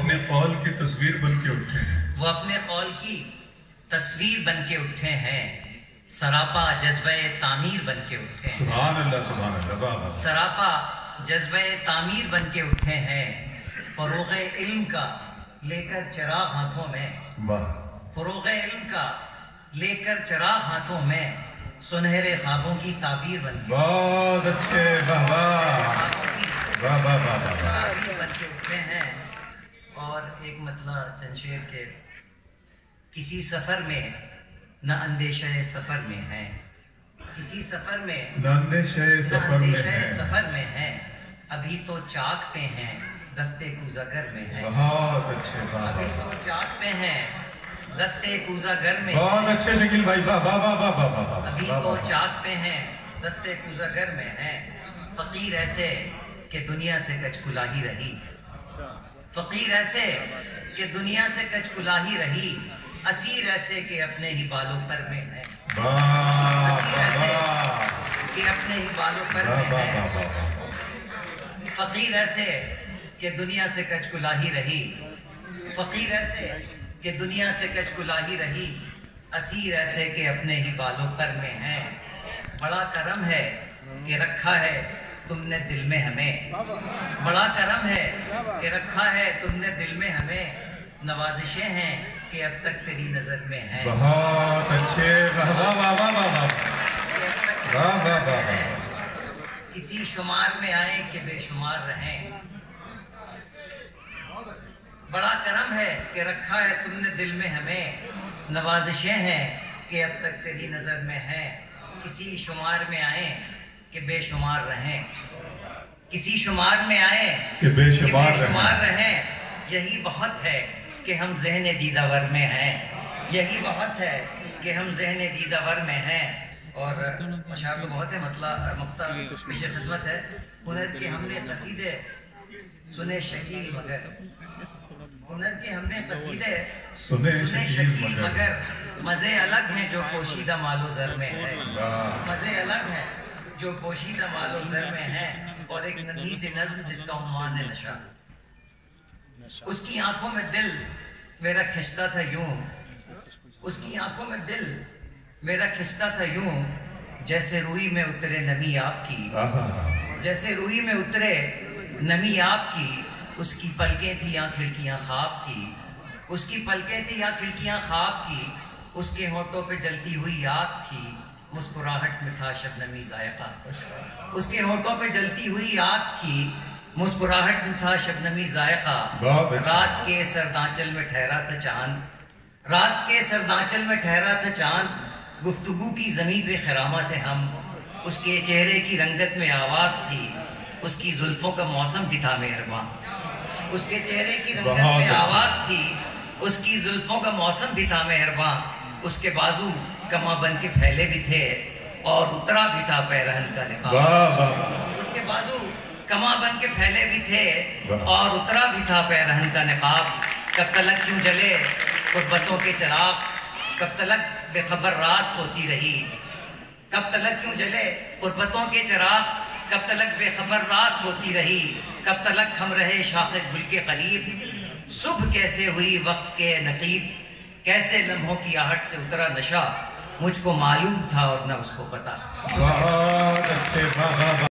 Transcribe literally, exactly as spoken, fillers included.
اپنے قول کی تصویر بن کے اٹھے ہیں، وہ اپنے قول کی تصویر بن کے اٹھے ہیں، سراپا جذبہ تعمیر بن کے اٹھے ہیں، سبحان اللہ سبحان اللہ، واہ واہ، سراپا جذبہ تعمیر بن کے اٹھے ہیں، فروغ علم کا لے کر چراغ ہاتھوں میں، واہ، فروغ علم کا لے کر چراغ ہاتھوں میں، سنہرے خوابوں کی تعبیر بن کے بہت اچھے، واہ واہ خوابوں کی واہ واہ واہ واہ، تعبیر بن کے اٹھے ہیں۔ اور ایک مطلع چند شعر کے، کسی سفر میں نہ اندیشہ سفر میں ہے، کسی سفر میں نہ اندیشہ نہ سفر میں اندیشہ ہے، سفر میں ہے، ابھی تو چاک پہ ہیں دستے کوزہ گر میں ہے، بہت اچھے، واہ ابھی واہ، تو چاک پہ ہیں دستے کوزہ گر میں بہت ہے، اچھے شکیل بھائی، واہ واہ واہ واہ واہ واہ، ابھی واہ تو واہ، چاک پہ ہیں دستے کوزہ گر میں ہے، فقیر ایسے کہ دنیا سے کچ کلاہی رہی، فقیر ایسے کہ دنیا سے کچ کلاہی رہی، اسیر ایسے کہ اپنے ہی بالوں پر میں ہے، واہ اسیر ایسے واہ کہ اپنے ہی بالوں پر واہ میں واہ ہے، واہ واہ، فقیر ایسے کہ دنیا سے کچ کلاہی رہی، فقیر ایسے کہ دنیا سے کچ کلاہی رہی، اسیر ایسے کہ اپنے ہی بالوں پر میں ہے، بڑا کرم ہے کہ رکھا ہے تم نے دل میں ہمیں، بڑا کرم ہے کہ رکھا ہے تم نے دل میں ہمیں، نوازشیں ہیں کہ اب تک تیری نظر میں ہیں، بہت اچھے، واہ واہ واہ واہ واہ واہ، کہ اب تک تیری واہ نظر واہ میں واہ، ہیں، کسی شمار میں آئیں کہ بے شمار رہیں، بڑا کرم ہے کہ رکھا ہے تم نے دل میں ہمیں، نوازشیں ہیں کہ اب تک تیری نظر میں ہیں، کسی شمار میں آئیں کہ بے شمار رہیں، کسی شمار میں آئیں کہ بے شمار کہ بے شمار رہیں، رہیں، یہی بہت ہے کہ ہم ذہن دیدہ ور میں ہیں، یہی بہت ہے کہ ہم ذہن دیدہ ور میں ہیں۔ اور مشاعر تو بہت ہے، مطلع مقطع پیش خدمت ہے، ہنر کے ہم نے قصیدے سنے شکیل مگر، ہنر کے ہم نے قصیدے سنے سنے شکیل شکیل مگر، مگر، مزے الگ ہیں جو پوشیدہ مال و زر میں ہے، واہ، مزے الگ ہیں جو پوشیدہ مال و زر میں ہیں۔ اور ایک ننھی سی نظم جس کا عنوان ہے نشہ، اس کی آنکھوں میں دل میرا کھنچتا تھا یوں، اس کی آنکھوں میں دل میرا کھنچتا تھا یوں، جیسے روئی میں اترے نمی آپ کی، جیسے روئی میں اترے نمی آپ کی، اس کی پلکیں تھی یا کھڑکیاں خواب کی، اس کی پلکیں تھی یا کھڑکیاں خواب کی، اس کے ہونٹوں پہ جلتی ہوئی آگ تھی، مسکراہٹ میں تھا شبنمی ذائقہ، اس کے ہونٹوں پہ جلتی ہوئی آگ تھی، مسکراہٹ میں تھا شبنمی ذائقہ، رات کے سردانچل میں ٹھہرا تھا چاند، رات کے سردانچل میں ٹھہرا تھا چاند، گفتگو کی زمین پہ خرامہ تھے ہم، اس کے چہرے کی رنگت میں آواز تھی، اس کی زلفوں کا موسم بھی تھا مہرباں، اس کے چہرے کی رنگت میں آواز تھی، اس کی زلفوں کا موسم بھی تھا مہرباں، اس کے بازو کماں بن کے پھیلے بھی تھے اور اترا بھی تھا پیرہن کا نقاب، اس کے بازو کماں بن کے پھیلے بھی تھے اور اترا بھی تھا پیرہن کا نقاب، کب تلک کیوں جلے قربتوں کے چراغ، کب تلک بے خبر رات سوتی رہی، کب تلک کیوں جلے قربتوں کے چراغ، کب تلک بے خبر رات سوتی رہی، کب تلک ہم رہے شاخ گل کے قریب، صبح کیسے ہوئی وقت کے نقیب، کیسے لمحوں کی آہٹ سے اترا نشہ، مجھ کو معلوم تھا اور نہ اس کو پتا۔ بہت اچھے،